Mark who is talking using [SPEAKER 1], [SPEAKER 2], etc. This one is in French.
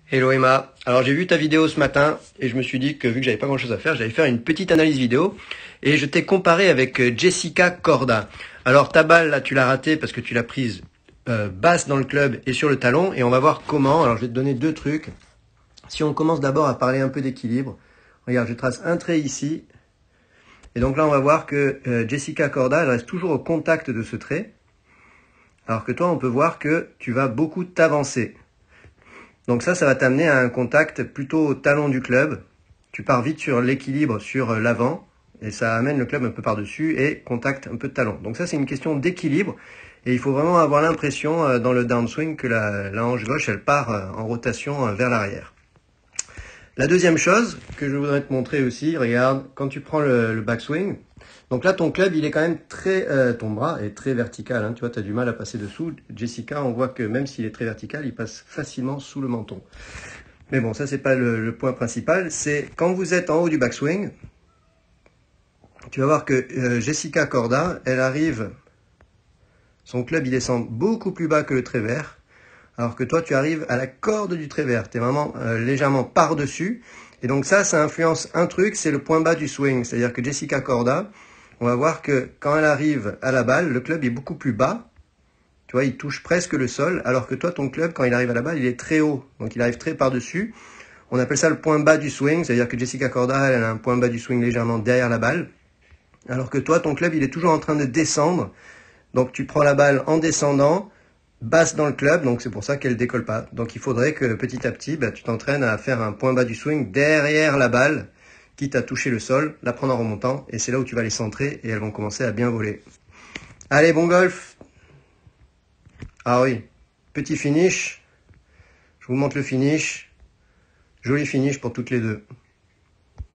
[SPEAKER 1] Hello Emma, alors j'ai vu ta vidéo ce matin et je me suis dit que vu que j'avais pas grand chose à faire, j'allais faire une petite analyse vidéo et je t'ai comparé avec Jessica Korda. Alors ta balle là tu l'as ratée parce que tu l'as prise basse dans le club et sur le talon et on va voir comment. Alors je vais te donner deux trucs. Si on commence d'abord à parler un peu d'équilibre, regarde je trace un trait ici et donc là on va voir que Jessica Korda elle reste toujours au contact de ce trait alors que toi on peut voir que tu vas beaucoup t'avancer. Donc ça va t'amener à un contact plutôt au talon du club. Tu pars vite sur l'équilibre sur l'avant et ça amène le club un peu par-dessus et contact un peu de talon. Donc ça c'est une question d'équilibre et il faut vraiment avoir l'impression dans le downswing que la hanche gauche elle part en rotation vers l'arrière. La deuxième chose que je voudrais te montrer aussi, regarde, quand tu prends le backswing, donc là ton club il est quand même ton bras est très vertical, hein, tu vois, tu as du mal à passer dessous. Jessica, on voit que même s'il est très vertical, il passe facilement sous le menton. Mais bon, ça c'est pas le point principal, c'est quand vous êtes en haut du backswing, tu vas voir que Jessica Korda, elle arrive, son club il descend beaucoup plus bas que le trait vert. Alors que toi, tu arrives à la corde du trait vert. Tu es vraiment légèrement par-dessus. Et donc ça influence un truc, c'est le point bas du swing. C'est-à-dire que Jessica Korda, on va voir que quand elle arrive à la balle, le club est beaucoup plus bas. Tu vois, il touche presque le sol. Alors que toi, ton club, quand il arrive à la balle, il est très haut. Donc il arrive très par-dessus. On appelle ça le point bas du swing. C'est-à-dire que Jessica Korda, elle a un point bas du swing légèrement derrière la balle. Alors que toi, ton club, il est toujours en train de descendre. Donc tu prends la balle en descendant, basse dans le club, donc c'est pour ça qu'elle décolle pas. Donc il faudrait que petit à petit, tu t'entraînes à faire un point bas du swing derrière la balle, quitte à toucher le sol, la prendre en remontant, et c'est là où tu vas les centrer et elles vont commencer à bien voler. Allez, bon golf. Ah oui, petit finish. Je vous montre le finish. Joli finish pour toutes les deux.